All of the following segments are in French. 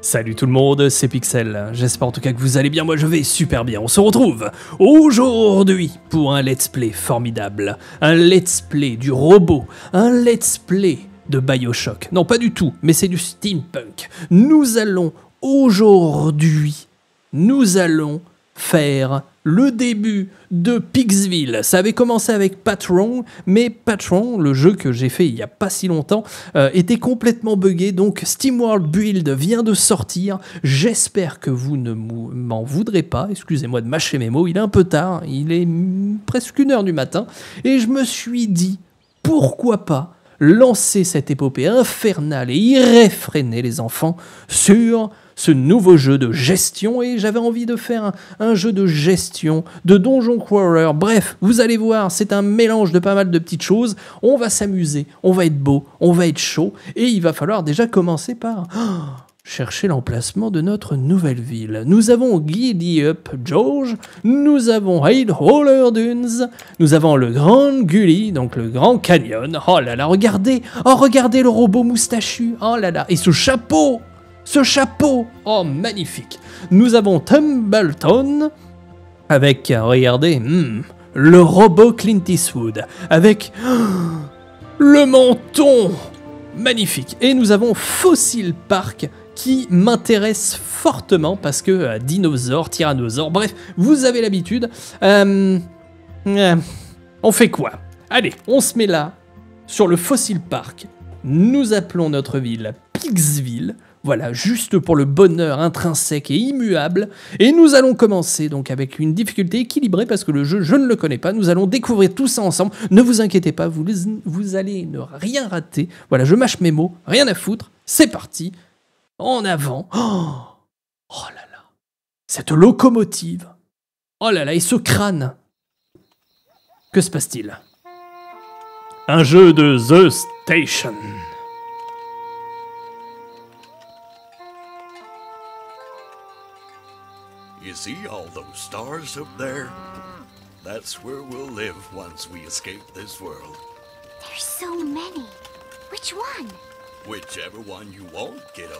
Salut tout le monde, c'est Pixel. J'espère en tout cas que vous allez bien, moi je vais super bien. On se retrouve aujourd'hui pour un let's play formidable. Un let's play du robot, un let's play de BioShock. Non, pas du tout, mais c'est du steampunk. Nous allons faire le début de Pixville. Ça avait commencé avec Patron, mais Patron, le jeu que j'ai fait il n'y a pas si longtemps, était complètement buggé, donc SteamWorld Build vient de sortir. J'espère que vous ne m'en voudrez pas, excusez-moi de mâcher mes mots, il est un peu tard, il est presque 1h du matin, et je me suis dit, pourquoi pas lancer cette épopée infernale et irréfrénée, les enfants, sur ce nouveau jeu de gestion, et j'avais envie de faire un jeu de gestion, de Donjon Crawler, bref, vous allez voir, c'est un mélange de pas mal de petites choses, on va s'amuser, on va être beau, on va être chaud, et il va falloir déjà commencer par chercher l'emplacement de notre nouvelle ville. Nous avons Giddy Up George, nous avons Hide Roller Dunes, nous avons le Grand Gully, donc le Grand Canyon, oh là là, regardez le robot moustachu, oh là là, et ce chapeau, oh magnifique. Nous avons Tumbleton avec, regardez, le robot Clint Eastwood avec le menton magnifique. Et nous avons Fossil Park qui m'intéresse fortement parce que dinosaures, tyrannosaures, bref, vous avez l'habitude. On fait quoi? Allez, on se met là sur le Fossil Park. Nous appelons notre ville Pixville. Voilà, juste pour le bonheur intrinsèque et immuable. Et nous allons commencer donc avec une difficulté équilibrée parce que le jeu, je ne le connais pas. Nous allons découvrir tout ça ensemble. Ne vous inquiétez pas, vous allez ne rien rater. Voilà, je mâche mes mots, rien à foutre. C'est parti. En avant. Oh là là. Cette locomotive. Oh là là, et ce crâne. Que se passe-t-il? Un jeu de The Station. You see all those stars up there? That's where we'll live once we escape this world. There's so many. Which one? Whichever one you want, kiddo.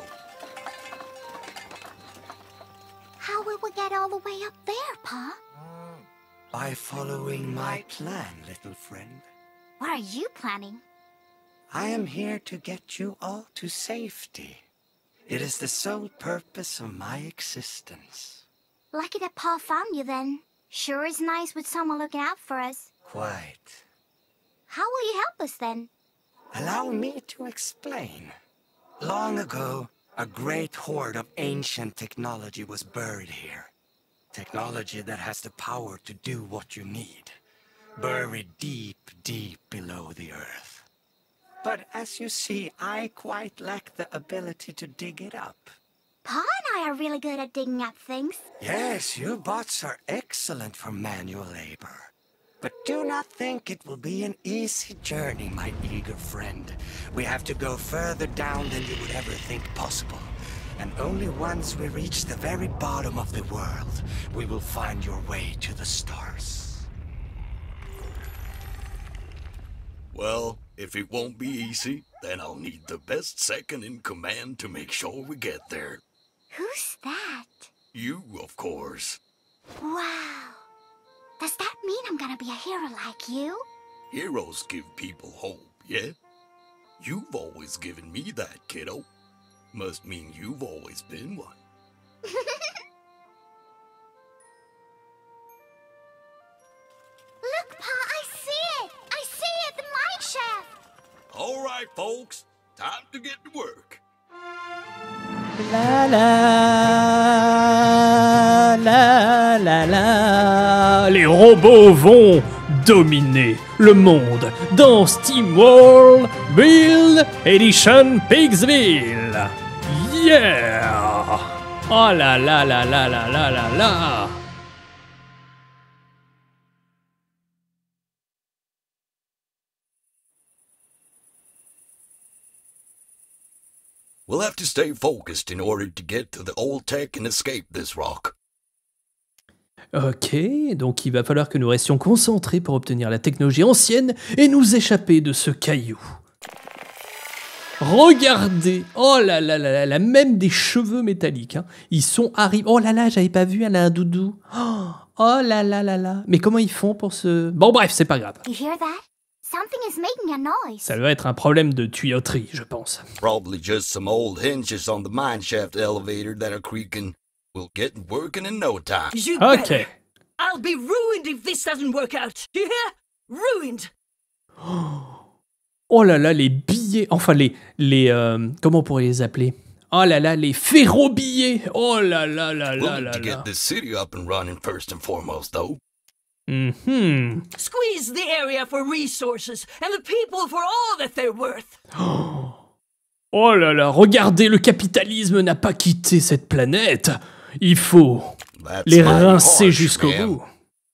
How will we get all the way up there, Pa? By following my plan, little friend. What are you planning? I am here to get you all to safety. It is the sole purpose of my existence. Lucky that Pa found you then. Sure is nice with someone looking out for us. Quite. How will you help us then? Allow me to explain. Long ago, a great hoard of ancient technology was buried here. Technology that has the power to do what you need. Buried deep, deep below the earth. But as you see, I quite lack the ability to dig it up. Pa and I are really good at digging up things. Yes, you bots are excellent for manual labor. But do not think it will be an easy journey, my eager friend. We have to go further down than you would ever think possible. And only once we reach the very bottom of the world, we will find your way to the stars. Well, if it won't be easy, then I'll need the best second in command to make sure we get there. Who's that? You, of course. Wow. Does that mean I'm gonna be a hero like you? Heroes give people hope, yeah? You've always given me that, kiddo. Must mean you've always been one. Look, Pa, I see it! I see it, the mine shaft! All right, folks. Time to get to work. La la la la la. Les robots vont dominer le monde dans SteamWorld Build Edition Pixville. Yeah! Oh là là là là là là là là. We'll have to stay focused in order to get to the old tech and escape this rock. Ok, donc il va falloir que nous restions concentrés pour obtenir la technologie ancienne et nous échapper de ce caillou. Regardez. Oh là là là là, même des cheveux métalliques. Hein. Ils sont arrivés. Oh là là, j'avais pas vu, elle a un doudou. Oh là là là là. Mais comment ils font pour se... Bon bref, c'est pas grave. You hear that? Something is making a noise. Ça doit être un problème de tuyauterie, je pense. Probably just some old hinges on the mineshaft elevator that are creaking. We'll get working in no time. You Ok. better. I'll be ruined if this doesn't work out. You hear? Ruined. Oh là là, les billets. Enfin, les comment on pourrait les appeler? Oh là là, les ferro-billets. Oh là là là là We'll là need to là. get this city up and running first and foremost, though. Mhm. Squeeze the area for resources and the people for all that they're worth. Oh là là, regardez, le capitalisme n'a pas quitté cette planète. Il faut That's les mighty rincer harsh, jusqu'au ma'am. bout.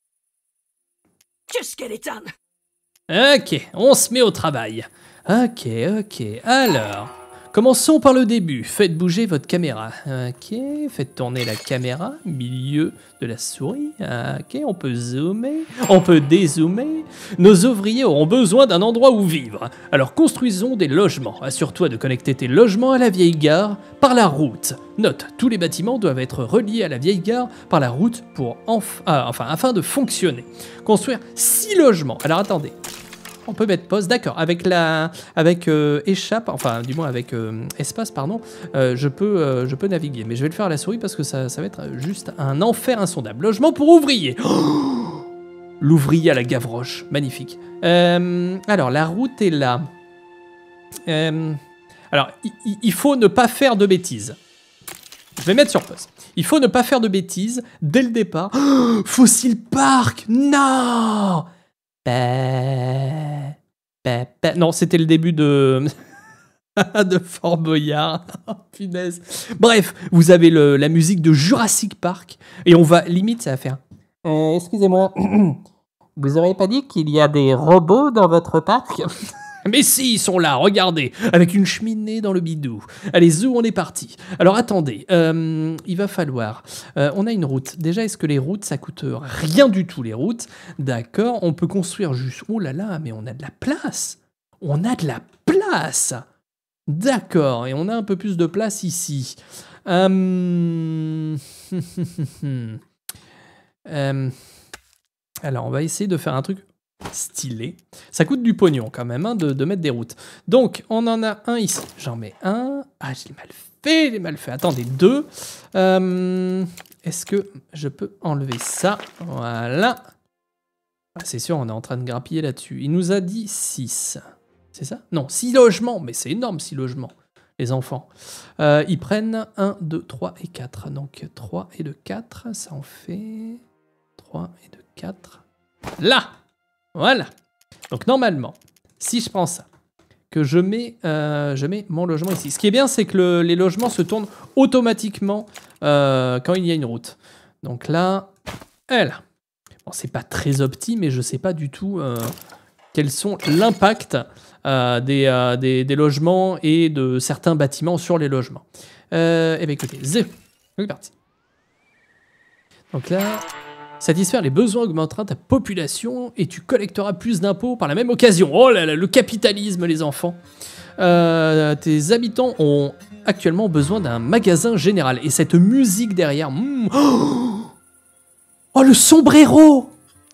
Just get it done. Ok, on se met au travail. Ok, ok. Alors, commençons par le début. Faites bouger votre caméra. Ok, faites tourner la caméra, milieu de la souris. Ok, on peut zoomer, on peut dézoomer. Nos ouvriers auront besoin d'un endroit où vivre. Alors construisons des logements. Assure-toi de connecter tes logements à la vieille gare par la route. Note, tous les bâtiments doivent être reliés à la vieille gare par la route pour afin de fonctionner. Construire 6 logements. Alors attendez. On peut mettre pause, d'accord. Avec échappe, enfin du moins avec espace, pardon, je peux naviguer. Mais je vais le faire à la souris parce que ça va être juste un enfer insondable. Logement pour ouvriers. Oh, l'ouvrier à la Gavroche, magnifique. Alors la route est là. Alors il faut ne pas faire de bêtises. Je vais mettre sur pause. Il faut ne pas faire de bêtises dès le départ. Oh, Fossil Park, non. Non, c'était le début de de Fort Boyard. Oh, punaise. Bref, vous avez la musique de Jurassic Park et on va limite ça va faire. Excusez-moi, vous auriez pas dit qu'il y a des robots dans votre parc? Mais si, ils sont là, regardez, avec une cheminée dans le bidou. Allez, zou, on est parti. Alors attendez, il va falloir... on a une route. Déjà, est-ce que les routes, ça coûte rien du tout, les routes? D'accord, on peut construire juste... Oh là là, mais on a de la place. On a de la place. D'accord, et on a un peu plus de place ici. Alors, on va essayer de faire un truc... stylé. Ça coûte du pognon quand même hein, de mettre des routes. Donc, on en a un ici. J'en mets un. Ah, j'ai mal fait. Attendez, 2. Est-ce que je peux enlever ça? Voilà. Ah, c'est sûr, on est en train de grappiller là-dessus. Il nous a dit 6. C'est ça? Non, 6 logements. Mais c'est énorme, 6 logements. Les enfants. Ils prennent 1, 2, 3 et 4. Donc, 3 et de 4, ça en fait... 3 et de 4. Là! Voilà. Donc normalement, si je prends ça, que je mets mon logement ici. Ce qui est bien, c'est que les logements se tournent automatiquement quand il y a une route. Donc là, elle. Bon, c'est pas très opti, mais je sais pas du tout quels sont l'impact des logements et de certains bâtiments sur les logements. Eh bien écoutez, c'est parti. Donc là... Satisfaire les besoins augmentera ta population et tu collecteras plus d'impôts par la même occasion. Oh là là, le capitalisme, les enfants. Tes habitants ont actuellement besoin d'un magasin général. Et cette musique derrière... Oh, le sombrero!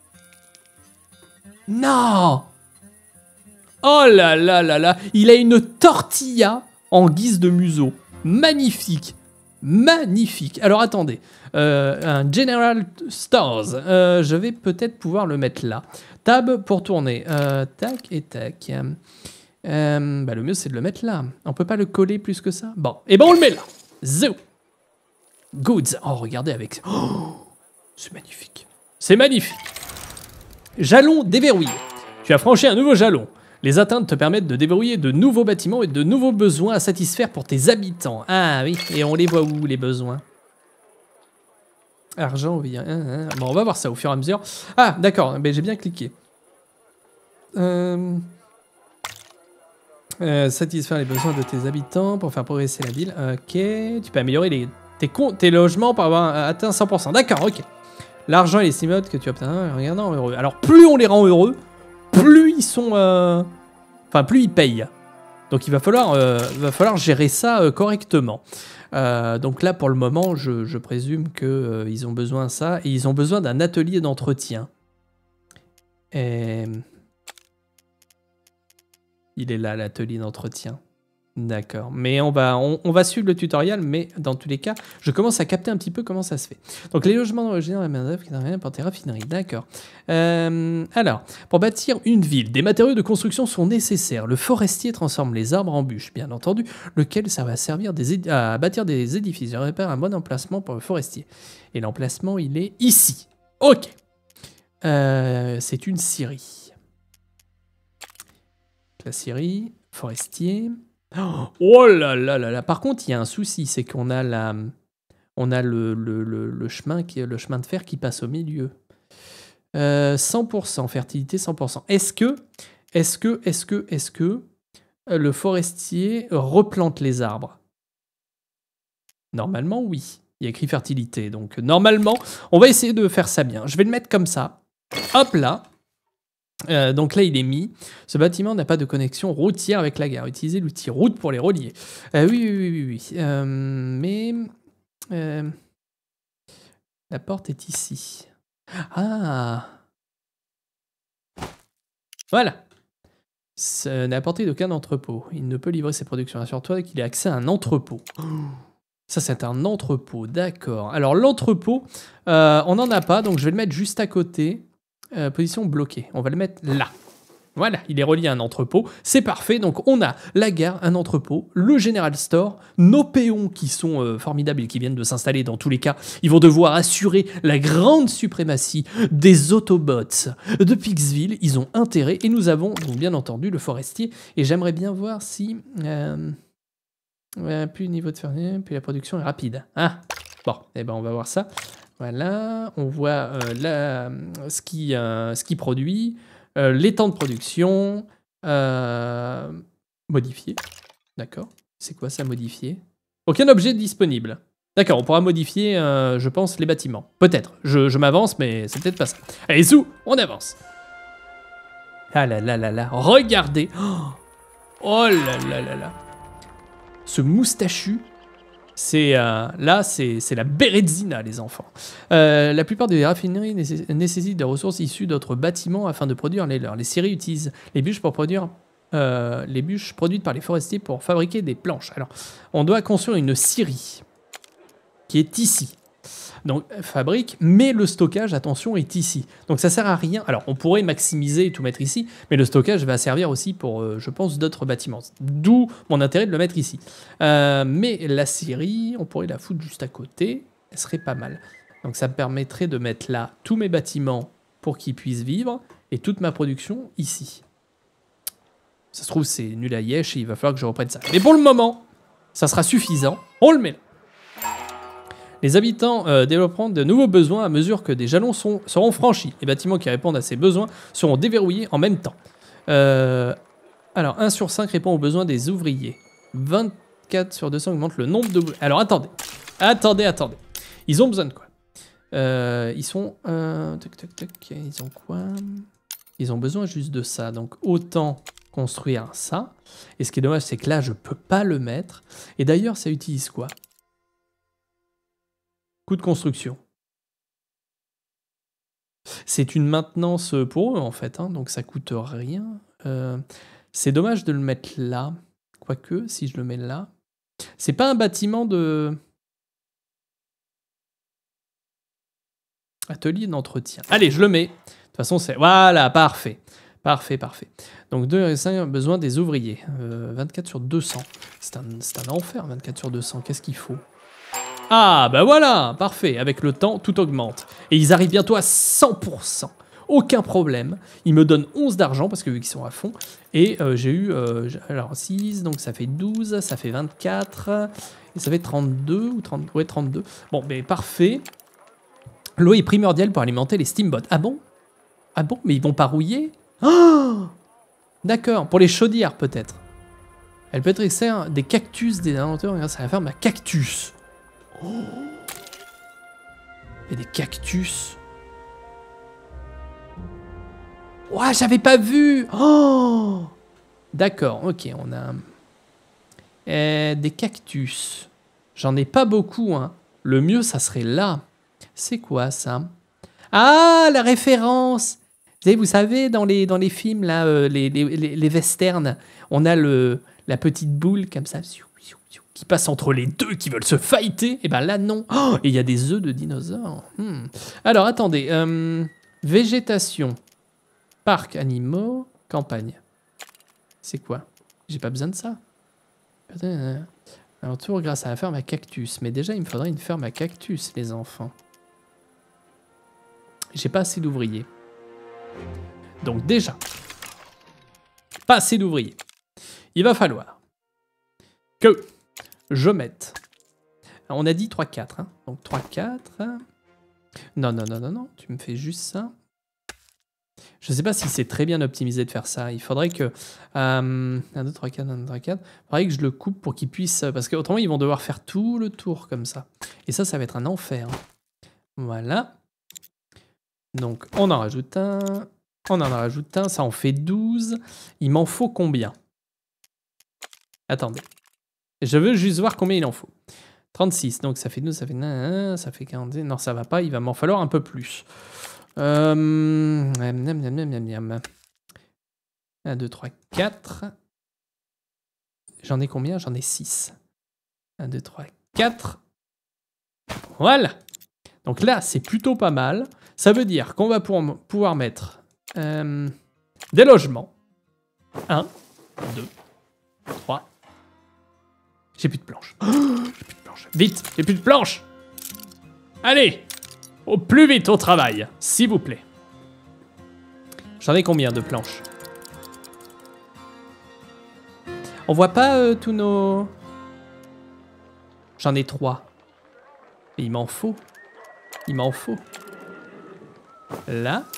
Non! Oh là là là là! Il a une tortilla en guise de museau. Magnifique! Magnifique. Alors attendez, un General Stores, je vais peut-être pouvoir le mettre là. Tab pour tourner. Tac et tac. Le mieux c'est de le mettre là. On peut pas le coller plus que ça. Bon, et ben on le met là. Zo. Goods. Oh regardez avec. Oh, c'est magnifique. C'est magnifique. Jalon déverrouillé. Tu as franchi un nouveau jalon. Les atteintes te permettent de déverrouiller de nouveaux bâtiments et de nouveaux besoins à satisfaire pour tes habitants. Ah oui, et on les voit où, les besoins? Argent, oui. Bon, on va voir ça au fur et à mesure. Ah, d'accord, ben, j'ai bien cliqué. Satisfaire les besoins de tes habitants pour faire progresser la ville. Ok, tu peux améliorer tes logements pour avoir atteint 100%. D'accord, ok. L'argent et les simotes que tu obtiens, regardant heureux. Alors, plus on les rend heureux, plus ils sont... plus ils payent. Donc il va falloir gérer ça correctement. Donc là, pour le moment, je présume qu'ils ont besoin de ça. Et ils ont besoin d'un atelier d'entretien. Et... Il est là, l'atelier d'entretien. D'accord. Mais on va suivre le tutoriel, mais dans tous les cas, je commence à capter un petit peu comment ça se fait. Donc, les logements originaires de la main-d'œuvre qui n'ont pour tes raffineries. D'accord. Alors, pour bâtir une ville, des matériaux de construction sont nécessaires. Le forestier transforme les arbres en bûches, bien entendu, lequel ça va servir à bâtir des édifices. Je répère un bon emplacement pour le forestier. Et l'emplacement, il est ici. Ok. C'est une scierie. La scierie, forestier. Oh là là là là. Par contre, il y a un souci, c'est qu'on a le chemin de fer qui passe au milieu. 100%, fertilité 100%. Est-ce que le forestier replante les arbres? Normalement, oui. Il y a écrit fertilité, donc normalement, on va essayer de faire ça bien. Je vais le mettre comme ça. Hop là. Donc là, il est mis. Ce bâtiment n'a pas de connexion routière avec la gare. Utilisez l'outil route pour les relier. Oui. Mais la porte est ici. Ah. Voilà. Ça n'a apporté d'aucun entrepôt. Il ne peut livrer ses productions. Assure-toi qu'il ait accès à un entrepôt. Ça, c'est un entrepôt. D'accord. Alors, l'entrepôt, on n'en a pas, donc je vais le mettre juste à côté. Position bloquée. On va le mettre là. Voilà, il est relié à un entrepôt. C'est parfait. Donc, on a la gare, un entrepôt, le General Store, nos péons qui sont formidables et qui viennent de s'installer dans tous les cas. Ils vont devoir assurer la grande suprématie des Autobots de Pixville. Ils ont intérêt. Et nous avons, donc, bien entendu, le forestier. Et j'aimerais bien voir si... plus le niveau de fermier, puis la production est rapide. Ah, bon, eh ben on va voir ça. Voilà, on voit ce qui produit, les temps de production, modifier. D'accord, c'est quoi ça, modifier? Aucun objet disponible. D'accord, on pourra modifier, je pense, les bâtiments. Peut-être, je m'avance, mais c'est peut-être pas ça. Allez, Zou, on avance. Ah là là là là, regardez. Oh là là là là. Ce moustachu, c'est la Bérezina, les enfants. La plupart des raffineries nécessitent des ressources issues d'autres bâtiments afin de produire les leurs. Les scieries utilisent les bûches pour produire les bûches produites par les forestiers pour fabriquer des planches. Alors, on doit construire une scierie qui est ici. Donc, fabrique, mais le stockage, attention, est ici. Donc, ça sert à rien. Alors, on pourrait maximiser et tout mettre ici, mais le stockage va servir aussi pour, je pense, d'autres bâtiments. D'où mon intérêt de le mettre ici. Mais la scierie, on pourrait la foutre juste à côté. Elle serait pas mal. Donc, ça me permettrait de mettre là tous mes bâtiments pour qu'ils puissent vivre et toute ma production ici. Ça se trouve, c'est nul à Yesh et il va falloir que je reprenne ça. Mais pour le moment, ça sera suffisant. On le met là. Les habitants développeront de nouveaux besoins à mesure que des jalons seront franchis. Les bâtiments qui répondent à ces besoins seront déverrouillés en même temps. Alors, 1 sur 5 répond aux besoins des ouvriers. 24 sur 200 augmente le nombre de... Alors, attendez. Ils ont besoin de quoi? Ils sont... ils ont quoi? Ils ont besoin juste de ça. Donc, autant construire ça. Et ce qui est dommage, c'est que là, je peux pas le mettre. Et d'ailleurs, ça utilise quoi? Coût de construction. C'est une maintenance pour eux, en fait, hein, donc ça coûte rien. C'est dommage de le mettre là. Quoique, si je le mets là... C'est pas un bâtiment de... Atelier d'entretien. Allez, je le mets. De toute façon, c'est... Voilà, parfait. Parfait. Donc, 2,5, besoin des ouvriers. 24 sur 200. C'est un enfer, 24 sur 200. Qu'est-ce qu'il faut? Ah, bah voilà, parfait. Avec le temps, tout augmente. Et ils arrivent bientôt à 100%. Aucun problème. Ils me donnent 11 d'argent, parce que vu qu'ils sont à fond. Et j'ai eu... alors, 6, donc ça fait 12, ça fait 24. Et ça fait 32, ou 30... Ouais, 32. Bon, mais parfait. L'eau est primordiale pour alimenter les steamboats. Ah bon? Ah bon? Mais ils vont pas rouiller? Oh, d'accord, pour les chaudières, peut-être. Elle peut être extraire des cactus des inventeurs grâce à la ferme à cactus. Oh. Et des cactus. Ouah, j'avais pas vu. Oh. D'accord, ok, on a Des cactus. J'en ai pas beaucoup, hein. Le mieux, ça serait là. C'est quoi, ça? Ah, la référence! Vous savez, dans les films, là, les westerns, on a la petite boule comme ça qui passe entre les deux qui veulent se fighter. Et ben là, non. Oh, et il y a des œufs de dinosaures. Alors, attendez. Végétation. Parc animaux. Campagne. C'est quoi? J'ai pas besoin de ça. Un tour grâce à la ferme à cactus. Mais déjà, il me faudrait une ferme à cactus, les enfants. J'ai pas assez d'ouvriers. Donc déjà, pas assez d'ouvriers. Il va falloir que je mette... On a dit 3-4. Hein. Donc 3-4. Non, tu me fais juste ça. Je sais pas si c'est très bien optimisé de faire ça. Il faudrait que... 1, 2, 3, 4, 1, 2, 3, 4. Il faudrait que je le coupe pour qu'ils puissent... Parce qu'autrement, ils vont devoir faire tout le tour comme ça. Et ça va être un enfer. Voilà. Donc, on en rajoute un. On en rajoute un. Ça en fait 12. Il m'en faut combien? Attendez. Je veux juste voir combien il en faut. 36. Donc, ça fait 12, ça fait 1, ça fait 40. Non, ça va pas. Il va m'en falloir un peu plus. 1, 2, 3, 4. J'en ai combien? J'en ai 6. 1, 2, 3, 4. Voilà. Donc là, c'est plutôt pas mal. Ça veut dire qu'on va pouvoir mettre des logements. 1, 2, 3. J'ai plus de planches. Oh, j'ai plus de planches. Vite, j'ai plus de planches. Allez, au plus vite au travail, s'il vous plaît. J'en ai combien de planches? On voit pas tous nos... J'en ai 3. Et il m'en faut. Il m'en faut. Là.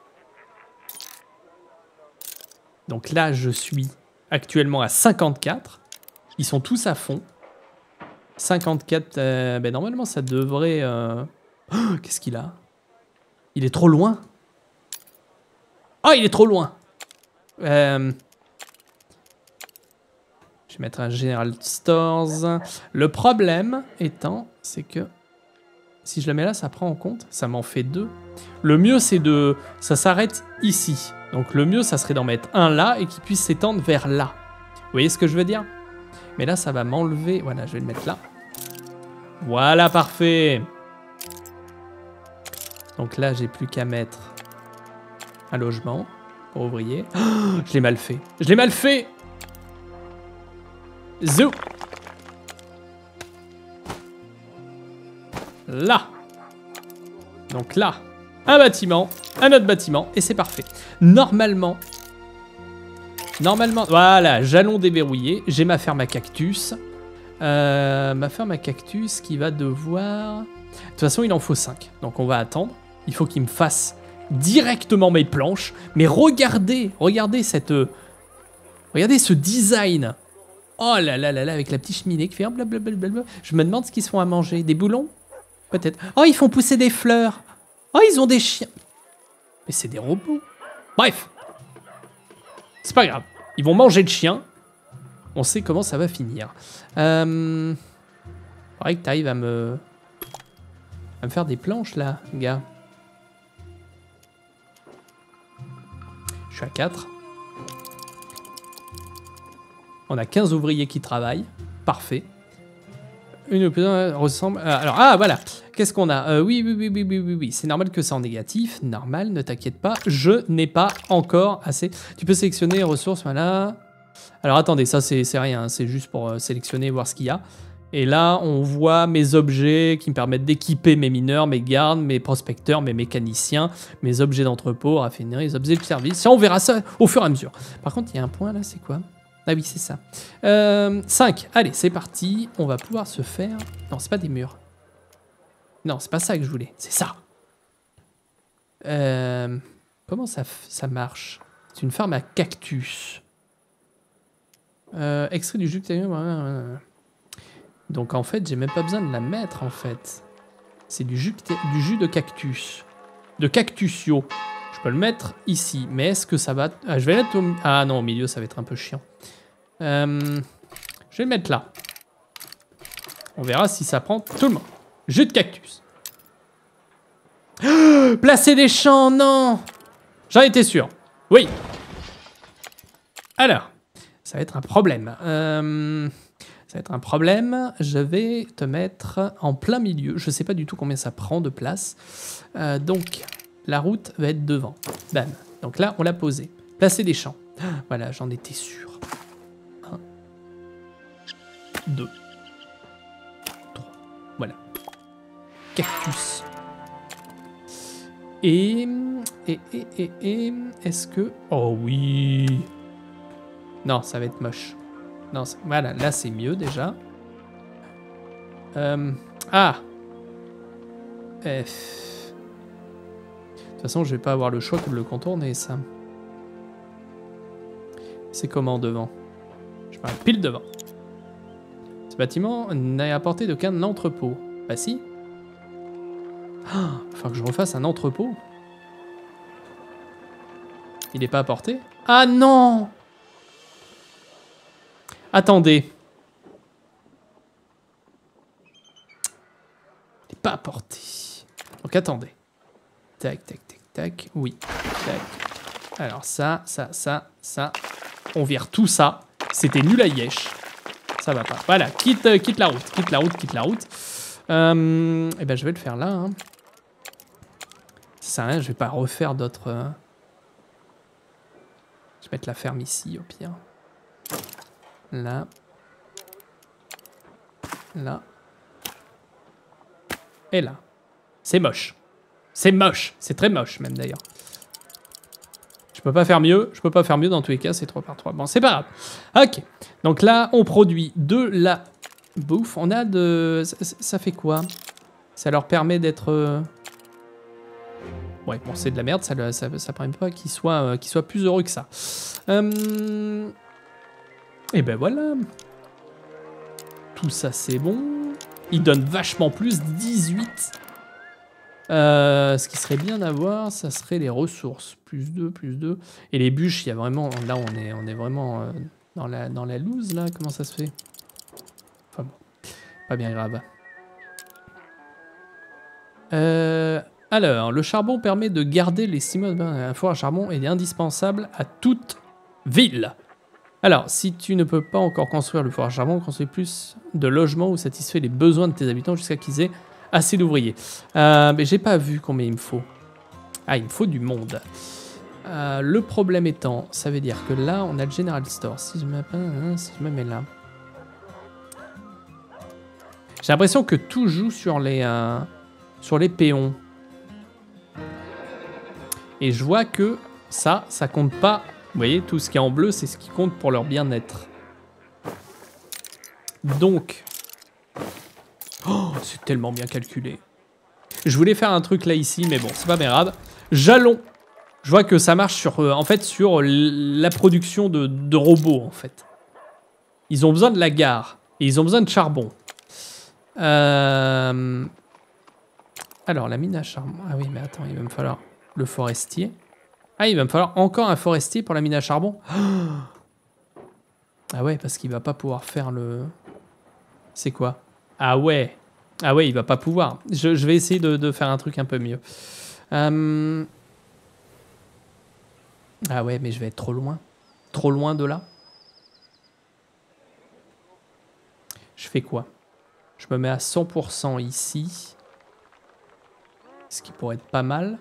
Donc là, je suis actuellement à 54. Ils sont tous à fond. 54, ben normalement, ça devrait... Oh, qu'est-ce qu'il a? Il est trop loin. Oh, il est trop loin. Je vais mettre un General Stores. Le problème étant, c'est que si je le mets là, ça prend en compte. Ça m'en fait 2. Le mieux, c'est de... Ça s'arrête ici. Donc le mieux, ça serait d'en mettre un là et qu'il puisse s'étendre vers là. Vous voyez ce que je veux dire? Mais là, ça va m'enlever... Voilà, je vais le mettre là. Voilà, parfait. Donc là, j'ai plus qu'à mettre un logement pour ouvrier. Oh, je l'ai mal fait. Je l'ai mal fait. Zou. Là. Donc là, un bâtiment, un autre bâtiment, et c'est parfait. Normalement, voilà, jalon déverrouillé. J'ai ma ferme à cactus. Ma ferme à cactus qui va devoir... De toute façon, il en faut 5. Donc on va attendre. Il faut qu'il me fasse directement mes planches. Mais regardez cette... Regardez ce design. Oh là là là là, avec la petite cheminée qui fait blablabla. Je me demande ce qu'ils se font à manger. Des boulons? Peut-être. Oh, ils font pousser des fleurs. Oh, ils ont des chiens. Mais c'est des robots. Bref. C'est pas grave. Ils vont manger le chien. On sait comment ça va finir. Faudrait que tu arrives à me faire des planches, là, gars. Je suis à 4. On a 15 ouvriers qui travaillent. Parfait. Une ressemble... alors, voilà. Qu'est-ce qu'on a? Oui. C'est normal que c'est en négatif. Normal, ne t'inquiète pas. Je n'ai pas encore assez. Tu peux sélectionner ressources, voilà. Alors, attendez, ça, c'est rien. C'est juste pour sélectionner, voir ce qu'il y a. Et là, on voit mes objets qui me permettent d'équiper mes mineurs, mes gardes, mes prospecteurs, mes mécaniciens, mes objets d'entrepôt, raffinerie, les objets de service. Ça, on verra ça au fur et à mesure. Par contre, il y a un point là, c'est quoi? Ah oui, c'est ça. 5. Allez, c'est parti. On va pouvoir se faire... Non, c'est pas des murs. Non, c'est pas ça que je voulais. C'est ça. Comment ça marche? C'est une ferme à cactus. Extrait du jus de... Donc en fait, j'ai même pas besoin de la mettre en fait. C'est du jus de cactus. De cactusio. Je peux le mettre ici. Mais est-ce que ça va... Ah, je vais mettre au... Ah non, au milieu, ça va être un peu chiant. Je vais le mettre là. On verra si ça prend tout le monde. Jus de cactus. Placer des champs, non. J'en étais sûr. Oui. Alors, ça va être un problème. Ça va être un problème. Je vais te mettre en plein milieu. Je ne sais pas du tout combien ça prend de place. Donc, la route va être devant. Bam. Donc là, on l'a posé. Placer des champs. Voilà, j'en étais sûr. 1, 2, 3. Voilà. Cactus. Et est-ce que... Oh oui. Non, ça va être moche. Non, voilà, là c'est mieux déjà. Ah. F. De toute façon, je vais pas avoir le choix que de le contourner, ça. C'est comment devant? Je parle pile devant. Ce bâtiment n'a apporté d'aucun entrepôt. Bah si. Faut que je refasse un entrepôt. Il n'est pas apporté? Ah non! Attendez. Il n'est pas apporté. Donc attendez. Tac, tac, tac, tac. Oui. Tac. Alors ça. On vire tout ça. C'était nul à Yesh. Ça va pas. Voilà. Quitte la route. Quitte la route. Eh ben je vais le faire là. Hein. Ça sert à rien, je vais pas refaire d'autres... Je vais mettre la ferme ici, au pire. Là. Là. Et là. C'est moche. C'est moche. C'est très moche, même, d'ailleurs. Je peux pas faire mieux. Je peux pas faire mieux, dans tous les cas, c'est 3 par 3. Bon, c'est pas grave. Ok. Donc là, on produit de la bouffe. On a de... Ça fait quoi? Ça leur permet d'être... Ouais, bon, c'est de la merde, ça permet pas qu'ils soient plus heureux que ça. Et ben voilà. Tout ça, c'est bon. Il donne vachement plus, 18. Ce qui serait bien d'avoir, ça serait les ressources. Plus 2, plus 2. Et les bûches, il y a vraiment... Là, on est vraiment dans la loose, là. Comment ça se fait? Enfin bon, pas bien grave. Alors, le charbon permet de garder les 6 mois. Un four à charbon est indispensable à toute ville. Alors, si tu ne peux pas encore construire le four à charbon, construis plus de logements où satisfait les besoins de tes habitants jusqu'à qu'ils aient assez d'ouvriers. Mais j'ai pas vu combien il me faut. Ah, il me faut du monde. Le problème étant, ça veut dire que là, on a le General Store. Si je me mets là. J'ai l'impression que tout joue sur les péons. Et je vois que ça compte pas. Vous voyez, tout ce qui est en bleu, c'est ce qui compte pour leur bien-être. Donc... Oh, c'est tellement bien calculé. Je voulais faire un truc là, ici, mais bon, c'est pas grave. Jalons. Je vois que ça marche sur, en fait, sur la production de robots, en fait. Ils ont besoin de la gare. Et ils ont besoin de charbon. Alors, la mine à charbon... Ah oui, mais attends, il va me falloir... Le forestier. Ah, il va me falloir encore un forestier pour la mine à charbon. Ah ouais, parce qu'il va pas pouvoir faire le... C'est quoi? Ah ouais. Ah ouais, il va pas pouvoir. Je vais essayer de faire un truc un peu mieux. Ah ouais, mais je vais être trop loin. Trop loin de là. Je fais quoi? Je me mets à 100% ici. Ce qui pourrait être pas mal.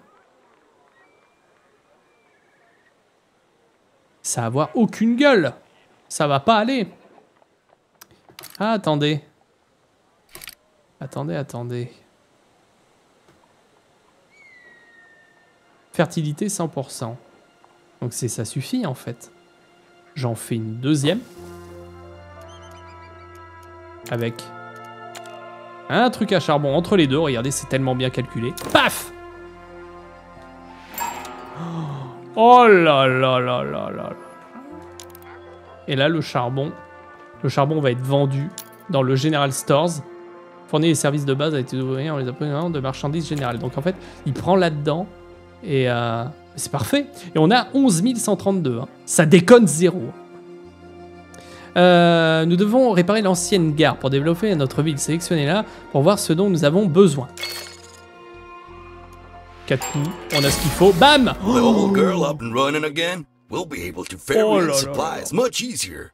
Ça va avoir aucune gueule. Ça va pas aller. Ah, attendez. Attendez. Fertilité 100%. Donc ça suffit en fait. J'en fais une deuxième. Avec un truc à charbon entre les deux. Regardez, c'est tellement bien calculé. Paf! Oh là là là là là. Et là, le charbon va être vendu dans le General Stores. Fournir les services de base à été ouvriers en les apprenant de marchandises générales. Donc en fait, il prend là-dedans et c'est parfait. Et on a 11 132. Hein. Ça déconne zéro. Nous devons réparer l'ancienne gare pour développer notre ville. Sélectionnez-la pour voir ce dont nous avons besoin. 4 coups, on a ce qu'il faut. Bam! The old girl up and running again? We'll be able to ferry Oh in là là supplies much easier.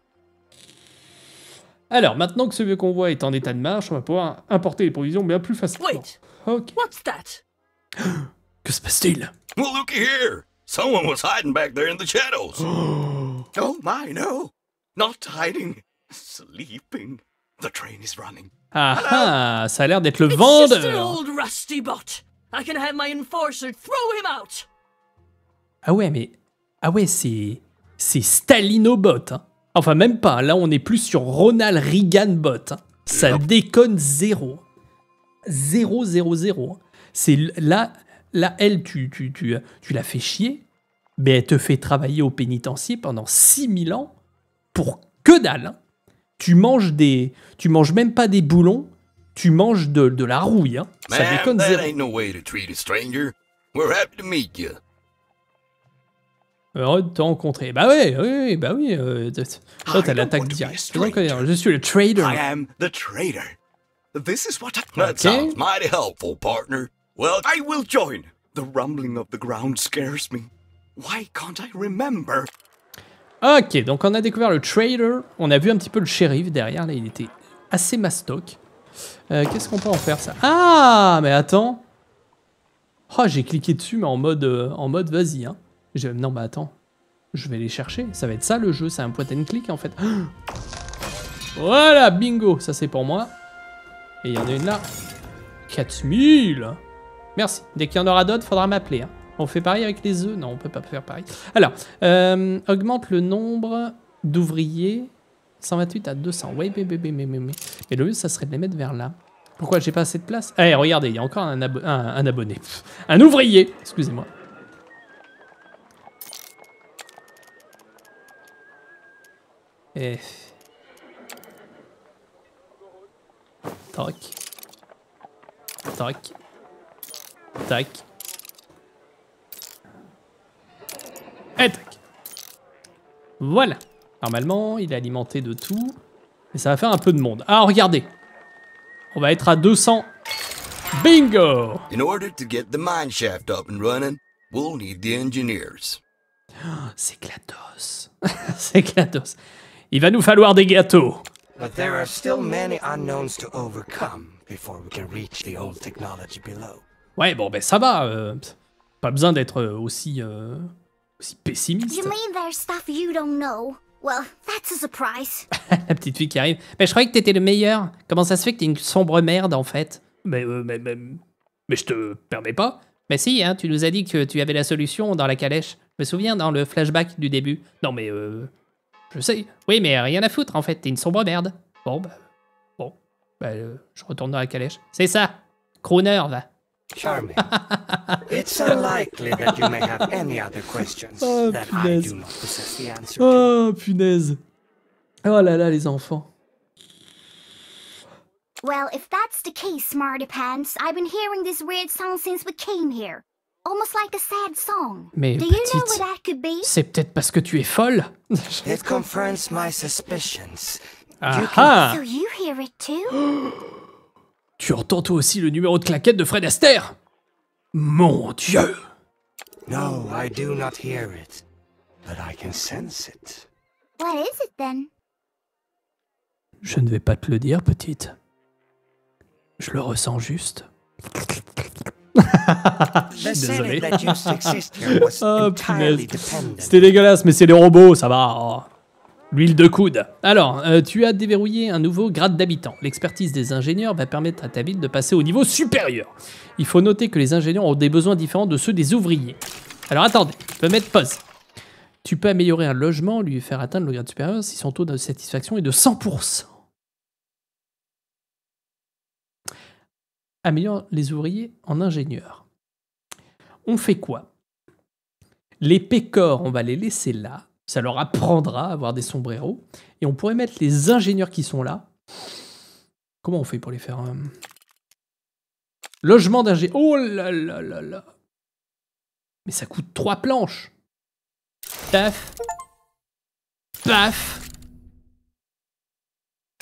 Alors, maintenant que ce vieux convoi est en état de marche, on va pouvoir importer les provisions bien plus facilement. Wait, Ok. what's that? Que se passe-t-il? Well, looky here. Someone was hiding back there in the shadows. Oh my, no. Not hiding. Sleeping. The train is running. Ah ah, ça a l'air d'être le It's just an vendeur. old rusty bot. I can have my enforcer throw him out. Ah ouais, mais... Ah ouais, c'est Stalinobot. Hein. Enfin, même pas. Là, on est plus sur Ronald Reagan bot. Hein. Ça déconne zéro. 0, 0, 0. C'est là, elle, tu la fais chier, mais elle te fait travailler au pénitencier pendant 6000 ans pour que dalle. Hein. Tu manges même pas des boulons, tu manges de la rouille. Hein. Ça Man, déconne that zéro. ain't no way to treat a stranger. We're happy to meet you. Heureux de te rencontrer. Bah ouais, oui, bah oui. Toi, t'as I l'attaque don't want to be a directe. Je connais, stranger. je suis le trader. I am the trader. This is what I... That Okay. sounds mighty helpful, partner. Well, I will join. The rumbling of the ground scares me. Why can't I remember? Ok, donc on a découvert le trader. On a vu un petit peu le shérif derrière. Là, il était assez mastoc. Qu'est-ce qu'on peut en faire, ça? Ah, mais attends. Oh, j'ai cliqué dessus, mais en mode vas-y. Hein. Non, bah attends. Je vais les chercher. Ça va être ça, le jeu. C'est un point and click, en fait. Voilà, bingo. Ça, c'est pour moi. Et il y en a une là. 4000. Merci. Dès qu'il y en aura d'autres, faudra m'appeler. Hein. On fait pareil avec les œufs? Non, on peut pas faire pareil. Alors, augmente le nombre d'ouvriers. 128 à 200. Oui, mais le mieux, ça serait de les mettre vers là. Pourquoi j'ai pas assez de place? Eh, regardez, il y a encore un abonné. Un ouvrier, excusez-moi. Et... Tac. Tac. Tac. Et tac. Voilà. Normalement, il est alimenté de tout. Mais ça va faire un peu de monde. Ah, regardez. On va être à 200. Bingo! In order to get the mine shaft up and running, we'll need the engineers. C'est GLaDOS. C'est GLaDOS. Il va nous falloir des gâteaux. But there are still many unknowns to overcome before we can reach the old technology below. Ouais, bon, ben ça va. Pas besoin d'être aussi pessimiste. You mean there's stuff you don't know? Well, that's a surprise. La petite fille qui arrive. Mais je croyais que t'étais le meilleur. Comment ça se fait que t'es une sombre merde, en fait? Mais je te permets pas. Mais si, hein, tu nous as dit que tu avais la solution dans la calèche. Je me souviens dans le flashback du début. Non, mais je sais. Oui, mais rien à foutre, en fait. T'es une sombre merde. Bon, je retourne dans la calèche. C'est ça. Crooner, va. Charming. It's unlikely that you may have any other questions Oh, that I punaise. do not possess the answer to. Oh, punaise. Oh là là, les enfants. Well, if that's the case, Smarty Pants, I've been hearing this weird song since we came here. Almost like a sad song. Mais Do you know what petite, that could be? c'est peut-être parce que tu es folle. It confirms my suspicions. Ah So you hear it too? Tu entends toi aussi le numéro de claquette de Fred Astaire? Mon Dieu! No, I do not hear it, but I can sense it. What is it then? Je ne vais pas te le dire, petite. Je le ressens juste. The Désolé. Senate that used to exist here was Oh, entirely punaise. dependent. C'était dégueulasse, mais c'est les robots, ça va. Oh. L'huile de coude. Alors, tu as déverrouillé un nouveau grade d'habitant. L'expertise des ingénieurs va permettre à ta ville de passer au niveau supérieur. Il faut noter que les ingénieurs ont des besoins différents de ceux des ouvriers. Alors attendez, je peux mettre pause. Tu peux améliorer un logement, lui faire atteindre le grade supérieur si son taux de satisfaction est de 100%. Améliore les ouvriers en ingénieurs. On fait quoi? Les pécores, on va les laisser là. Ça leur apprendra à avoir des sombreros. Et on pourrait mettre les ingénieurs qui sont là. Comment on fait pour les faire Logement d'ingénieur. Oh là là là là. Mais ça coûte 3 planches. Paf. Paf.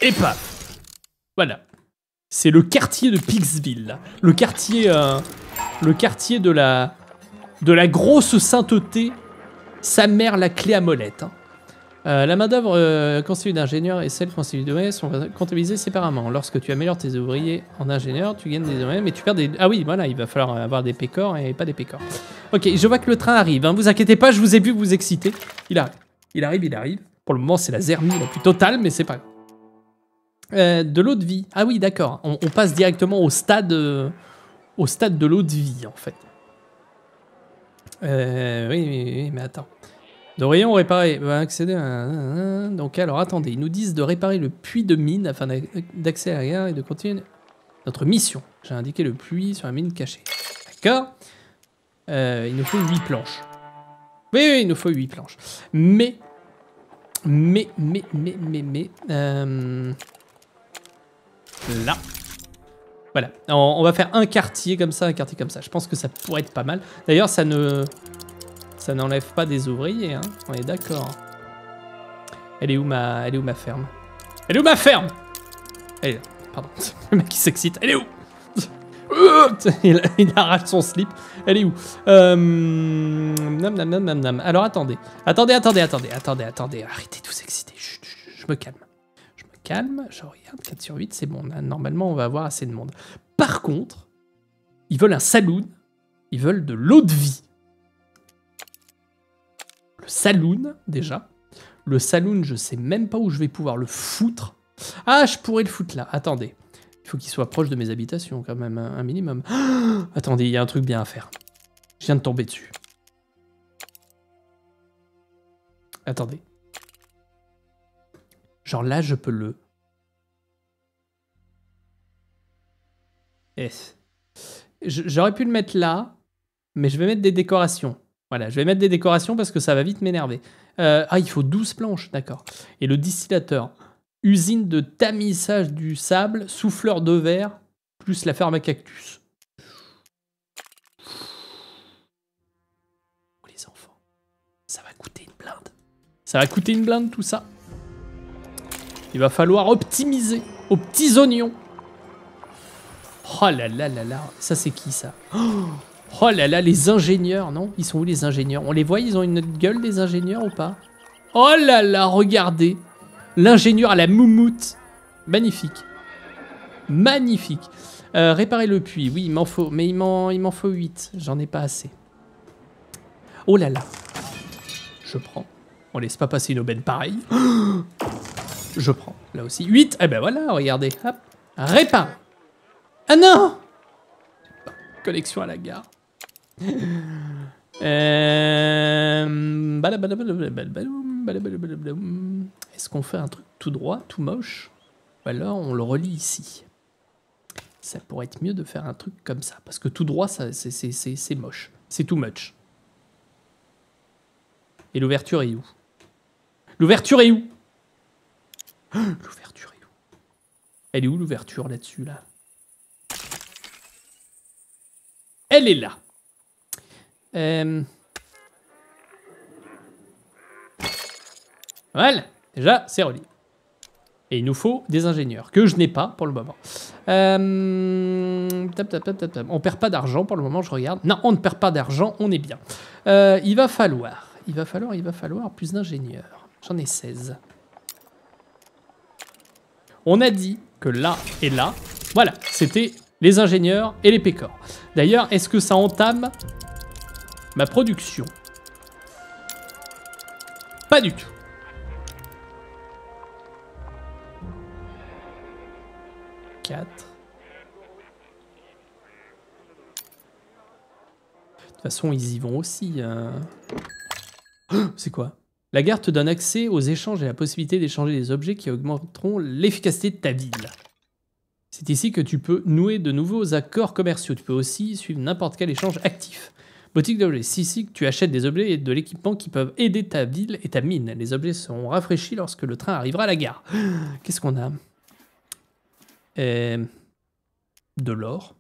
Et paf. Voilà. C'est le quartier de Pixville, là. Le quartier de la grosse sainteté. Sa mère, la clé à molette. Hein. La main-d'œuvre constituée d'ingénieurs et celle constituée d'ouvriers sont comptabilisées séparément. Lorsque tu améliores tes ouvriers en ingénieur, tu gagnes des ouvriers, mais tu perds des... Ah oui, voilà, il va falloir avoir des pécores et pas des pécores. Ok, je vois que le train arrive. Hein. Vous inquiétez pas, je vous ai vu vous exciter. Il arrive. Il arrive, il arrive. Pour le moment, c'est la zermie la plus totale, mais c'est pas grave. De l'eau de vie. Ah oui, d'accord. On passe directement au stade de l'eau de vie, en fait. Oui, mais attends. Devrions réparer. Accéder à... Donc, alors, attendez. Ils nous disent de réparer le puits de mine afin d'accéder à la gare et de continuer notre mission. J'ai indiqué le puits sur la mine cachée. D'accord. Il nous faut 8 planches. Oui, il nous faut 8 planches. Mais... Là. Voilà. On va faire un quartier comme ça, un quartier comme ça. Je pense que ça pourrait être pas mal. D'ailleurs, ça n'enlève pas des ouvriers, hein. On est d'accord. Elle est où ma ferme? Elle est où ma ferme? Elle est là. Pardon. Le mec qui s'excite. Elle est où? il arrache son slip. Elle est où? Alors, attendez. Attendez. Arrêtez de vous exciter. Chut, je me calme. Je regarde, 4 sur 8, c'est bon. Là, normalement, on va avoir assez de monde. Par contre, ils veulent un saloon. Ils veulent de l'eau de vie. Le saloon, déjà. Le saloon, je sais même pas où je vais pouvoir le foutre. Ah, je pourrais le foutre là. Attendez. Il faut qu'il soit proche de mes habitations, quand même, un minimum. Oh, attendez, il y a un truc bien à faire. Je viens de tomber dessus. Attendez. Genre là, je peux le... J'aurais pu le mettre là, mais je vais mettre des décorations. Voilà, je vais mettre des décorations parce que ça va vite m'énerver. Ah, il faut 12 planches, d'accord. Et le distillateur. Usine de tamisage du sable, souffleur de verre, plus la ferme à cactus. Oh, les enfants, ça va coûter une blinde. Ça va coûter une blinde, tout ça. Il va falloir optimiser aux petits oignons. Oh là là là là. Ça, c'est qui, ça? Oh là là, les ingénieurs, non? Ils sont où, les ingénieurs? On les voit, ils ont une gueule, les ingénieurs, ou pas? Oh là là, regardez. L'ingénieur à la moumoute. Magnifique. Magnifique. Réparer le puits. Oui, il m'en faut. Mais il m'en faut 8. J'en ai pas assez. Oh là là. Je prends. On laisse pas passer une aubaine pareille. Je prends. Là aussi. 8. Eh ben voilà, regardez. Hop. Répare. Ah non! Connexion à la gare. Est-ce qu'on fait un truc tout droit, tout moche? Ou alors on le relie ici? Ça pourrait être mieux de faire un truc comme ça. Parce que tout droit, c'est moche. C'est too much. Et l'ouverture est où? L'ouverture est où? L'ouverture est où? Elle est où l'ouverture là-dessus, là? Elle est là. Voilà. Déjà, c'est relié. Et il nous faut des ingénieurs, que je n'ai pas pour le moment. On perd pas d'argent pour le moment, je regarde. Non, on ne perd pas d'argent, on est bien. Il va falloir plus d'ingénieurs. J'en ai 16. On a dit que là et là, voilà, c'était les ingénieurs et les pécores. D'ailleurs, est-ce que ça entame ma production? Pas du tout. De toute façon, ils y vont aussi. C'est quoi? La gare te donne accès aux échanges et la possibilité d'échanger des objets qui augmenteront l'efficacité de ta ville. C'est ici que tu peux nouer de nouveaux accords commerciaux. Tu peux aussi suivre n'importe quel échange actif. Boutique d'objets. C'est ici que tu achètes des objets et de l'équipement qui peuvent aider ta ville et ta mine. Les objets seront rafraîchis lorsque le train arrivera à la gare. Qu'est-ce qu'on a? De l'or.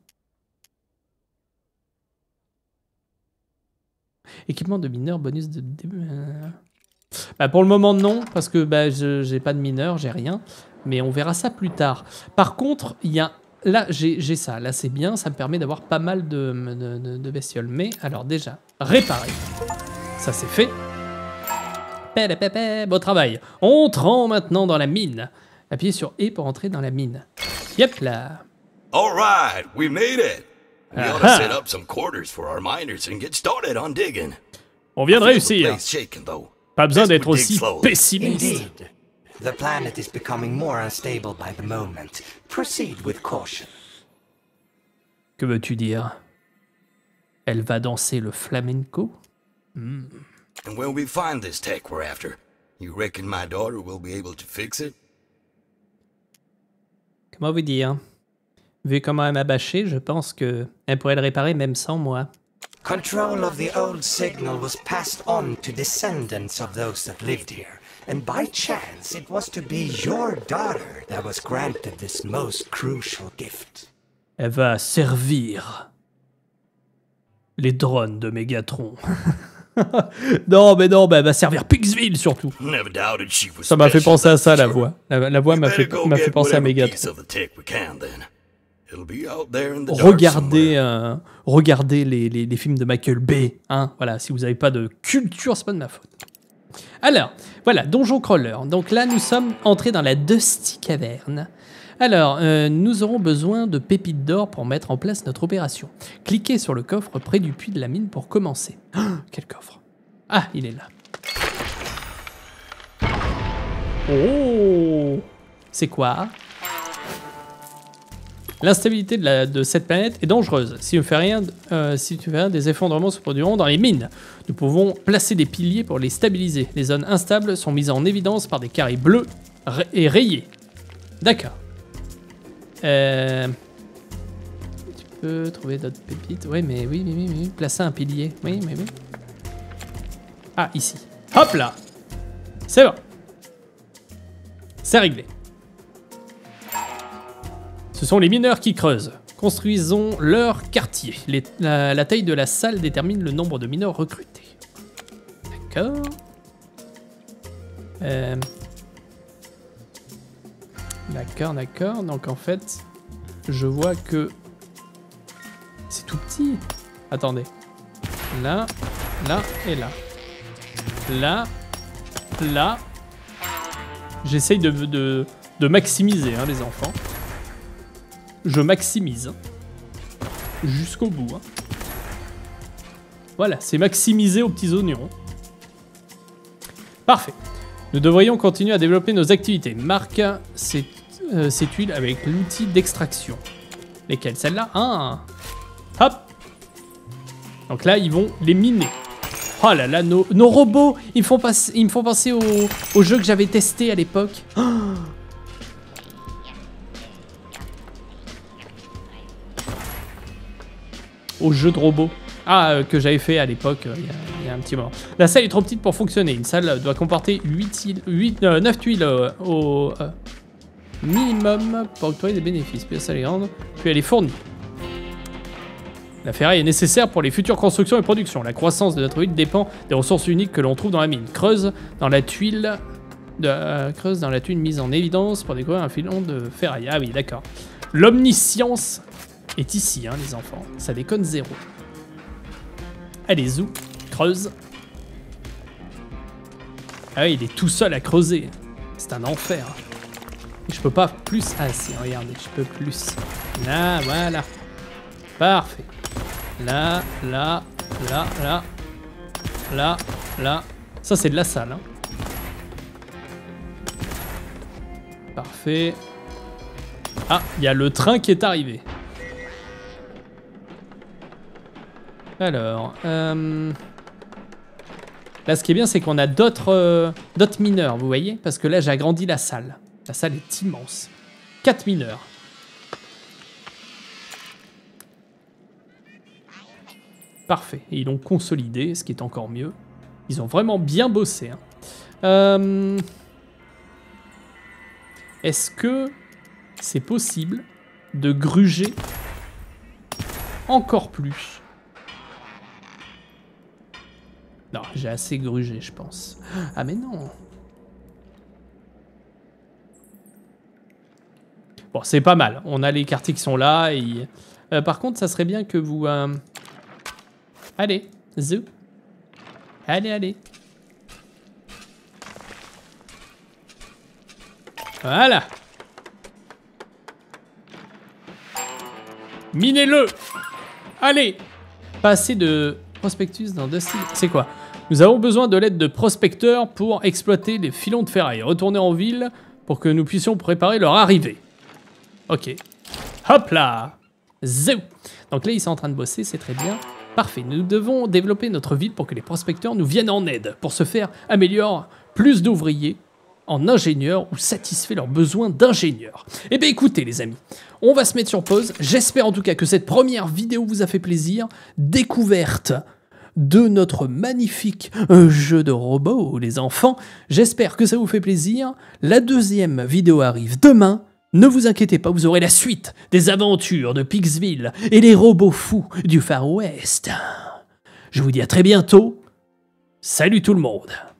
Équipement de mineur, bonus de... Bah, pour le moment, non, parce que bah, j'ai pas de mineur, j'ai rien. Mais on verra ça plus tard. Par contre, il y a... Là, j'ai ça. Là, c'est bien. Ça me permet d'avoir pas mal de bestioles. Mais, alors déjà, réparer. Ça, c'est fait. Beau travail. On rentre maintenant dans la mine. Appuyez sur E pour entrer dans la mine. Yep, là. All right, we made it. We ought to Aha. set up some quarters for our miners and get started on digging. On vient de I feel the réussir. place shaking, though. Pas besoin Best d'être we dig aussi slowly. pessimiste. Indeed. The planet is becoming more unstable by the moment. Proceed with caution. Que veux-tu dire? Elle va danser le flamenco? And when we find this tech we're after, you reckon my daughter will be able to fix it? Comment vous dire? Vu comment elle m'a bâché, je pense que elle pourrait le réparer même sans moi. Control of the old signal was passed on to descendants of those that lived here. And by chance, it was to be your daughter that was granted this most crucial gift. Elle va servir les drones de Megatron. Non, mais non, bah, elle va servir Pixville surtout. Never doubted she was Ça m'a fait special, penser à ça, that's la for voix. sure. La voix We m'a better fait go penser à get whatever piece Megatron. of the tech we can, then. It'll be out there in the dark Regardez, somewhere. regardez les films de Michael Bay. Hein, voilà, si vous n'avez pas de culture, c'est pas de ma faute. Alors, voilà, Donjon Crawler. Donc là, nous sommes entrés dans la Dusty Caverne. Alors, nous aurons besoin de pépites d'or pour mettre en place notre opération. Cliquez sur le coffre près du puits de la mine pour commencer. Oh, quel coffre? Ah, il est là. Oh! C'est quoi? L'instabilité de cette planète est dangereuse. Si tu ne fais rien, des effondrements se produiront dans les mines. Nous pouvons placer des piliers pour les stabiliser. Les zones instables sont mises en évidence par des carrés bleus et rayés. D'accord. Tu peux trouver d'autres pépites. Oui, mais oui. Placer un pilier. Oui. Ah, ici. Hop là. C'est bon. C'est réglé. Ce sont les mineurs qui creusent. Construisons leur quartier. La taille de la salle détermine le nombre de mineurs recrutés. D'accord. D'accord. Donc en fait, je vois que c'est tout petit. Attendez. Là et là. Là. J'essaye de maximiser hein, les enfants. Je maximise. Jusqu'au bout. Hein. Voilà, c'est maximisé aux petits oignons. Parfait. Nous devrions continuer à développer nos activités. Marque ces tuiles avec l'outil d'extraction. Lesquelles? Celle-là? Ah. Hop. Donc là, ils vont les miner. Oh là là, nos robots, ils me font penser au jeu que j'avais testé à l'époque. Oh. Au jeu de robots. Ah, que j'avais fait à l'époque, il y a un petit moment. La salle est trop petite pour fonctionner. Une salle doit comporter 9 tuiles au minimum pour octroyer des bénéfices. Plus la salle est grande, plus elle est fournie. La ferraille est nécessaire pour les futures constructions et productions. La croissance de notre ville dépend des ressources uniques que l'on trouve dans la mine. Creuse dans la tuile mise en évidence pour découvrir un filon de ferraille. Ah oui, d'accord. L'omniscience est ici, hein, les enfants. Ça déconne zéro. Allez, zou, creuse. Ah oui, il est tout seul à creuser. C'est un enfer. Et je peux pas plus. Ah si, regardez, je peux plus. Là, voilà. Parfait. Là. Ça, c'est de la salle. Hein. Parfait. Ah, il y a le train qui est arrivé. Alors, là, ce qui est bien, c'est qu'on a d'autres mineurs, vous voyez? Parce que là, j'ai agrandi la salle. La salle est immense. 4 mineurs. Parfait. Et ils l'ont consolidé, ce qui est encore mieux. Ils ont vraiment bien bossé. Hein. Est-ce que c'est possible de gruger encore plus? Non, j'ai assez grugé, je pense. Ah mais non. Bon, c'est pas mal. On a les quartiers qui sont là. Et... par contre, ça serait bien que vous... Allez, zou. Allez, allez. Voilà. Minez-le. Allez. Pas assez de prospectus dans Dusty. C'est quoi? Nous avons besoin de l'aide de prospecteurs pour exploiter les filons de ferraille. Retournez en ville pour que nous puissions préparer leur arrivée. Ok. Hop là. Zou. Donc là, ils sont en train de bosser, c'est très bien. Parfait. Nous devons développer notre ville pour que les prospecteurs nous viennent en aide. Pour ce faire, améliore plus d'ouvriers en ingénieurs ou satisfait leurs besoins d'ingénieurs. Eh bien écoutez les amis, on va se mettre sur pause. J'espère en tout cas que cette première vidéo vous a fait plaisir. Découverte de notre magnifique jeu de robots, les enfants. J'espère que ça vous fait plaisir. La deuxième vidéo arrive demain. Ne vous inquiétez pas, vous aurez la suite des aventures de Pigsville et les robots fous du Far West. Je vous dis à très bientôt. Salut tout le monde.